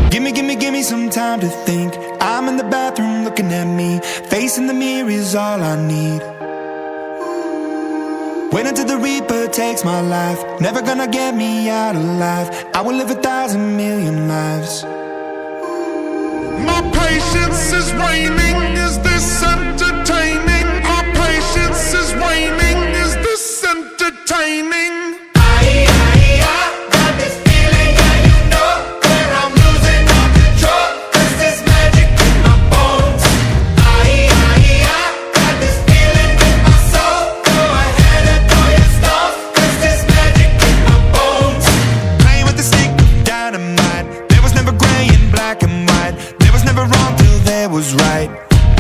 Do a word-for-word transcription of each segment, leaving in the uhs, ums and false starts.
Gimme, gimme, gimme some time to think. I'm in the bathroom looking at me. Facing the mirror is all I need. Wait until the Reaper takes my life. Never gonna get me out alive. I will live a thousand million lives. My patience is waning. Is this entertaining? My patience is waning. Is this entertaining? Was right.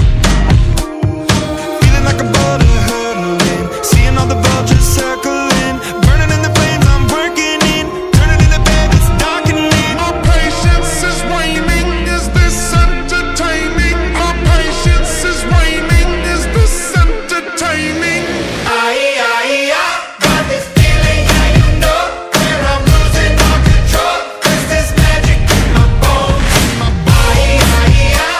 Feeling like a boulder hurtling, seeing all the vultures circling, burning in the flames I'm working in, turning in the bed it's darkening. My patience is waning. Is this entertaining? My patience is waning. Is this entertaining? Aye, aye, I got this feeling, yeah, you know, where I'm losing all control. There's this magic in my bones. Aye, aye, I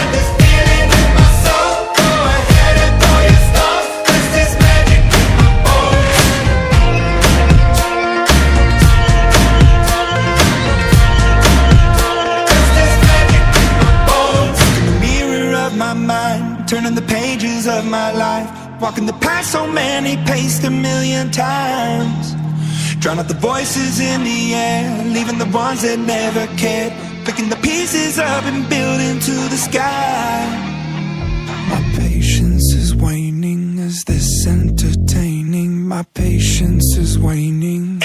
turning the pages of my life, walking the path so many paced a million times. Drown out the voices in the air, leaving the ones that never cared, picking the pieces up and building to the sky. My patience is waning. Is this entertaining? My patience is waning.